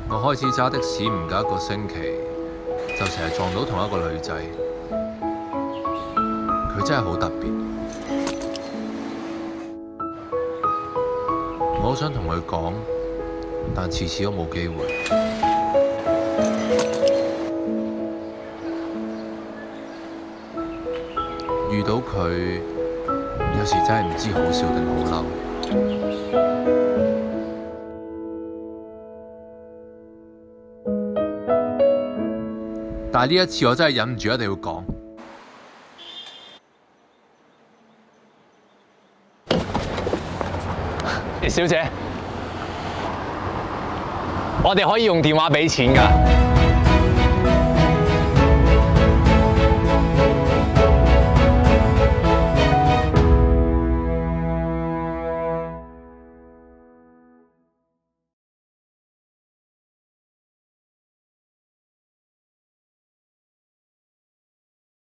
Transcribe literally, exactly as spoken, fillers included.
我開始揸的士唔夠一個星期，就成日撞到同一個女仔，佢真係好特別。我好想同佢講，但次次都冇機會。遇到佢，有時真係唔知好笑定好嬲。但係呢一次，我真係忍唔住，一定要講。 小姐，我哋可以用電話俾錢㗎。